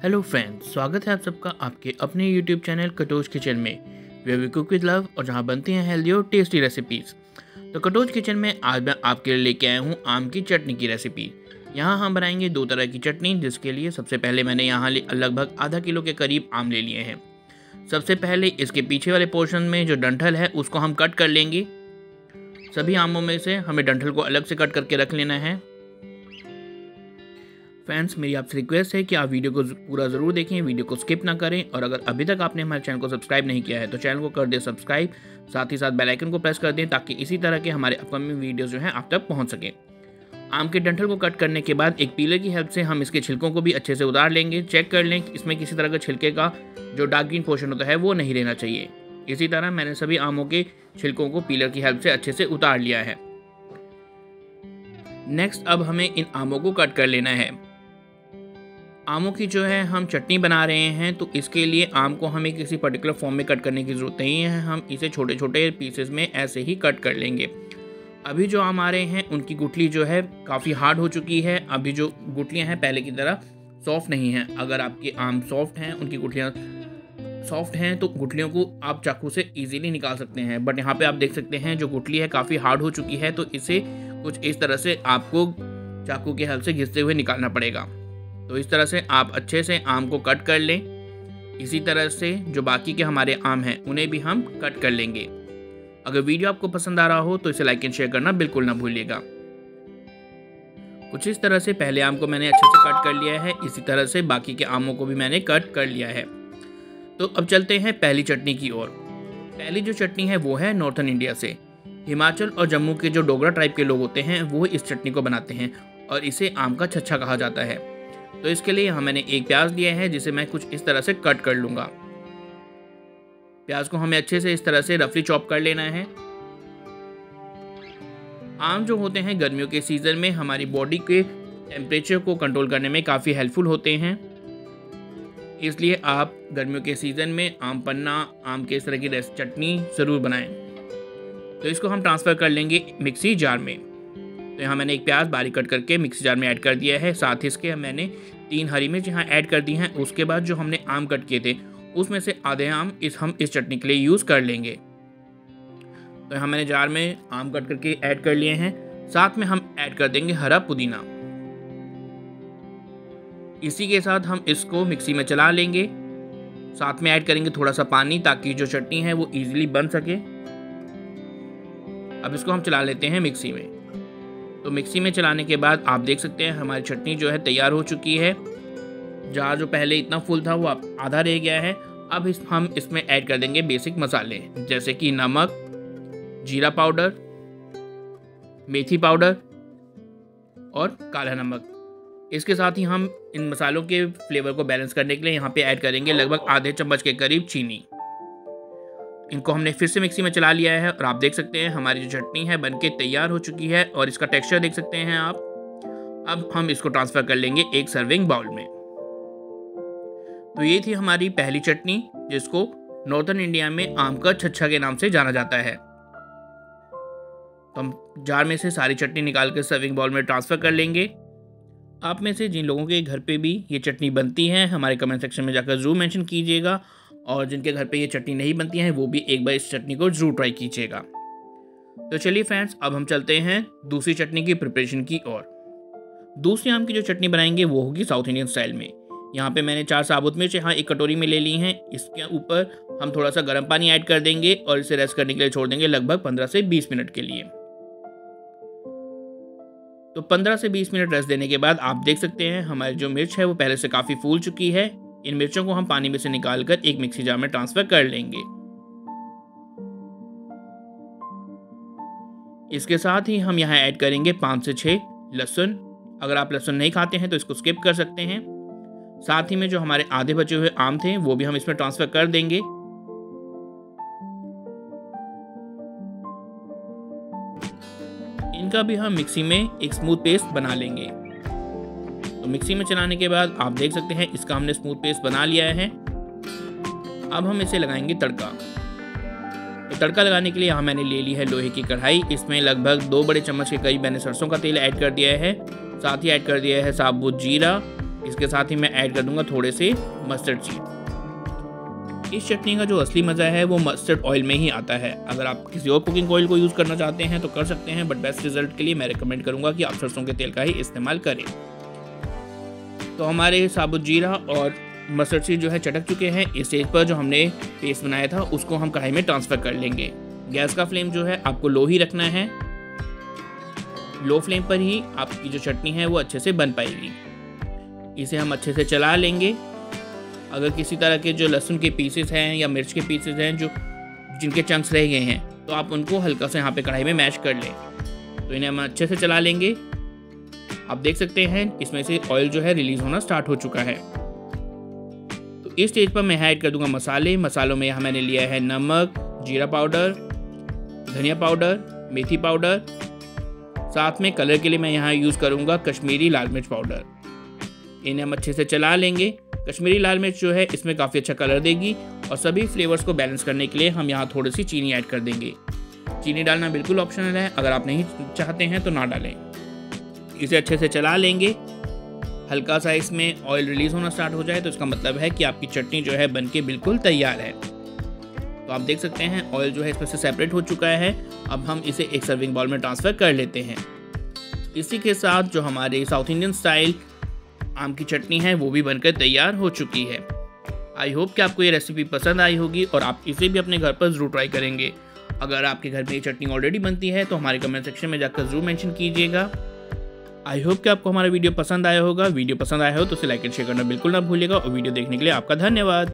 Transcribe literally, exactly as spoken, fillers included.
Hello friends, स्वागत है आप सबका आपके अपने यूट्यूब चैनल कटोच किचन में, where we cook with love और जहां बनती हैं हेल्दी और टेस्टी रेसिपीज़। तो कटोच किचन में आज मैं आपके लिए लेके आया हूं आम की चटनी की रेसिपी। यहां हम बनाएंगे दो तरह की चटनी, जिसके लिए सबसे पहले मैंने यहां लगभग आधा किलो के करीब आम ले लिए हैं। सबसे पहले इसके पीछे वाले पोर्शन में जो डंठल है उसको हम कट कर लेंगे। सभी आमों में से हमें डंठल को अलग से कट करके रख लेना है। फ्रेंड्स, मेरी आपसे रिक्वेस्ट है कि आप वीडियो को पूरा ज़रूर देखें, वीडियो को स्किप ना करें, और अगर अभी तक आपने हमारे चैनल को सब्सक्राइब नहीं किया है तो चैनल को कर दें सब्सक्राइब, साथ ही साथ बेल आइकन को प्रेस कर दें ताकि इसी तरह के हमारे अपकमिंग वीडियोस जो हैं आप तक पहुंच सकें। आम के डंठल को कट करने के बाद एक पीलर की हेल्प से हम इसके छिलकों को भी अच्छे से उतार लेंगे। चेक कर लें कि इसमें किसी तरह का छिलके का जो डार्क ग्रीन पोर्शन होता है वो नहीं रहना चाहिए। इसी तरह मैंने सभी आमों के छिलकों को पीलर की हेल्प से अच्छे से उतार लिया है। नेक्स्ट अब हमें इन आमों को कट कर लेना है। आमों की जो है हम चटनी बना रहे हैं, तो इसके लिए आम को हमें किसी पर्टिकुलर फॉर्म में कट करने की ज़रूरत नहीं है। हम इसे छोटे छोटे पीसेस में ऐसे ही कट कर लेंगे। अभी जो आम आ रहे हैं उनकी गुठली जो है काफ़ी हार्ड हो चुकी है। अभी जो गुठलियां हैं पहले की तरह सॉफ्ट नहीं हैं। अगर आपके आम सॉफ्ट हैं, उनकी गुठलियाँ सॉफ्ट हैं, तो गुठलियों को आप चाकू से ईजिली निकाल सकते हैं। बट यहाँ पर आप देख सकते हैं जो गुठली है काफ़ी हार्ड हो चुकी है, तो इसे कुछ इस तरह से आपको चाकू के हेल्प से घिसते हुए निकालना पड़ेगा। तो इस तरह से आप अच्छे से आम को कट कर लें। इसी तरह से जो बाकी के हमारे आम हैं उन्हें भी हम कट कर लेंगे। अगर वीडियो आपको पसंद आ रहा हो तो इसे लाइक एंड शेयर करना बिल्कुल ना भूलिएगा। कुछ इस तरह से पहले आम को मैंने अच्छे से कट कर लिया है, इसी तरह से बाकी के आमों को भी मैंने कट कर लिया है। तो अब चलते हैं पहली चटनी की ओर। पहली जो चटनी है वो है नॉर्थन इंडिया से। हिमाचल और जम्मू के जो डोगरा टाइप के लोग होते हैं वो इस चटनी को बनाते हैं और इसे आम का छच्छा कहा जाता है। तो इसके लिए यहाँ मैंने एक प्याज लिया है जिसे मैं कुछ इस तरह से कट कर लूँगा। प्याज को हमें अच्छे से इस तरह से रफली चॉप कर लेना है। आम जो होते हैं गर्मियों के सीज़न में हमारी बॉडी के टेम्परेचर को कंट्रोल करने में काफ़ी हेल्पफुल होते हैं। इसलिए आप गर्मियों के सीज़न में आम पन्ना, आम के इस तरह की चटनी ज़रूर बनाएं। तो इसको हम ट्रांसफ़र कर लेंगे मिक्सी जार में। तो यहाँ मैंने एक प्याज बारीक कट करके मिक्सी जार में ऐड कर दिया है। साथ ही इसके मैंने तीन हरी मिर्च यहाँ ऐड कर दी हैं। उसके बाद जो हमने आम कट किए थे उसमें से आधे आम इस हम इस चटनी के लिए यूज़ कर लेंगे। तो यहाँ मैंने जार में आम कट करके ऐड कर लिए हैं। साथ में हम ऐड कर देंगे हरा पुदीना। इसी के साथ हम इसको मिक्सी में चला लेंगे। साथ में ऐड करेंगे थोड़ा सा पानी ताकि जो चटनी है वो ईजिली बन सके। अब इसको हम चला लेते हैं मिक्सी में। तो मिक्सी में चलाने के बाद आप देख सकते हैं हमारी चटनी जो है तैयार हो चुकी है। जार जो पहले इतना फुल था वो अब आधा रह गया है। अब इस हम इसमें ऐड कर देंगे बेसिक मसाले, जैसे कि नमक, जीरा पाउडर, मेथी पाउडर और काला नमक। इसके साथ ही हम इन मसालों के फ्लेवर को बैलेंस करने के लिए यहाँ पे ऐड करेंगे लगभग आधे चम्मच के करीब चीनी। इनको हमने फिर से मिक्सी में चला लिया है और आप देख सकते हैं हमारी जो चटनी है बनके तैयार हो चुकी है और इसका टेक्सचर देख सकते हैं आप। अब हम इसको ट्रांसफ़र कर लेंगे एक सर्विंग बाउल में। तो ये थी हमारी पहली चटनी, जिसको नॉर्थन इंडिया में आम का छच्छा के नाम से जाना जाता है। तो हम जार में से सारी चटनी निकाल कर सर्विंग बाउल में ट्रांसफ़र कर लेंगे। आप में से जिन लोगों के घर पे भी ये चटनी बनती है हमारे कमेंट सेक्शन में जाकर ज़रूर मेंशन कीजिएगा, और जिनके घर पे ये चटनी नहीं बनती है वो भी एक बार इस चटनी को ज़रूर ट्राई कीजिएगा। तो चलिए फ्रेंड्स, अब हम चलते हैं दूसरी चटनी की प्रिपरेशन की ओर। दूसरी आम की जो चटनी बनाएंगे वो होगी साउथ इंडियन स्टाइल में। यहाँ पे मैंने चार साबुत मिर्च यहाँ एक कटोरी में ले ली हैं। इसके ऊपर हम थोड़ा सा गर्म पानी ऐड कर देंगे और इसे रेस्ट करने के लिए छोड़ देंगे लगभग पंद्रह से बीस मिनट के लिए। तो पंद्रह से बीस मिनट रेस्ट देने के बाद आप देख सकते हैं हमारी जो मिर्च है वो पहले से काफ़ी फूल चुकी है। इन मिर्चों को हम पानी में से निकालकर एक मिक्सी जार में ट्रांसफर कर लेंगे। इसके साथ ही हम यहाँ ऐड करेंगे पाँच से छः लहसुन। अगर आप लहसुन नहीं खाते हैं तो इसको स्किप कर सकते हैं। साथ ही में जो हमारे आधे बचे हुए आम थे वो भी हम इसमें ट्रांसफर कर देंगे। इनका भी हम मिक्सी में एक स्मूथ पेस्ट बना लेंगे। तो मिक्सी में चलाने के बाद आप देख सकते हैं इसका हमने स्मूथ पेस्ट बना लिया है। अब हम इसे लगाएंगे तड़का। तो तड़का लगाने के लिए यहाँ मैंने ले ली है लोहे की कढ़ाई। इसमें लगभग दो बड़े चम्मच के करीब मैंने सरसों का तेल ऐड कर दिया है। साथ ही ऐड कर दिया है साबुत जीरा, इसके साथ ही मैं ऐड कर दूंगा थोड़े से मस्टर्ड सीड। इस चटनी का जो असली मज़ा है वो मस्टर्ड ऑयल में ही आता है। अगर आप किसी और कुकिंग ऑयल को यूज़ करना चाहते हैं तो कर सकते हैं, बट बेस्ट रिजल्ट के लिए मैं रिकमेंड करूंगा कि आप सरसों के तेल का ही इस्तेमाल करें। तो हमारे साबुत जीरा और मस्टर्ड सीड जो है चटक चुके हैं। इस स्टेज पर जो हमने पेस्ट बनाया था उसको हम कढ़ाई में ट्रांसफ़र कर लेंगे। गैस का फ्लेम जो है आपको लो ही रखना है। लो फ्लेम पर ही आपकी जो चटनी है वो अच्छे से बन पाएगी। इसे हम अच्छे से चला लेंगे। अगर किसी तरह के जो लहसुन के पीसेस हैं या मिर्च के पीसेस हैं जो जिनके चंक्स रह गए हैं तो आप उनको हल्का से यहाँ पे कढ़ाई में मैश कर लें। तो इन्हें हम अच्छे से चला लेंगे। आप देख सकते हैं इसमें से ऑयल जो है रिलीज़ होना स्टार्ट हो चुका है। तो इस स्टेज पर मैं ऐड कर दूंगा मसाले। मसालों में यहाँ मैंने लिया है नमक, जीरा पाउडर, धनिया पाउडर, मेथी पाउडर, साथ में कलर के लिए मैं यहाँ यूज़ करूँगा कश्मीरी लाल मिर्च पाउडर। इन्हें हम अच्छे से चला लेंगे। कश्मीरी लाल मिर्च जो है इसमें काफ़ी अच्छा कलर देगी और सभी फ्लेवर्स को बैलेंस करने के लिए हम यहाँ थोड़ी सी चीनी ऐड कर देंगे। चीनी डालना बिल्कुल ऑप्शनल है, अगर आप नहीं चाहते हैं तो ना डालें। इसे अच्छे से चला लेंगे। हल्का सा इसमें ऑयल रिलीज़ होना स्टार्ट हो जाए तो इसका मतलब है कि आपकी चटनी जो है बनके बिल्कुल तैयार है। तो आप देख सकते हैं ऑयल जो है इसमें से सेपरेट हो चुका है। अब हम इसे एक सर्विंग बाउल में ट्रांसफ़र कर लेते हैं। इसी के साथ जो हमारे साउथ इंडियन स्टाइल आम की चटनी है वो भी बनकर तैयार हो चुकी है। आई होप कि आपको ये रेसिपी पसंद आई होगी और आप इसे भी अपने घर पर ज़रूर ट्राई करेंगे। अगर आपके घर में ये चटनी ऑलरेडी बनती है तो हमारे कमेंट सेक्शन में जाकर ज़रूर मेंशन कीजिएगा। आई होप कि आपको हमारा वीडियो पसंद आया होगा। वीडियो पसंद आया हो तो उसे लाइक एंड शेयर करना बिल्कुल ना भूलिएगा और वीडियो देखने के लिए आपका धन्यवाद।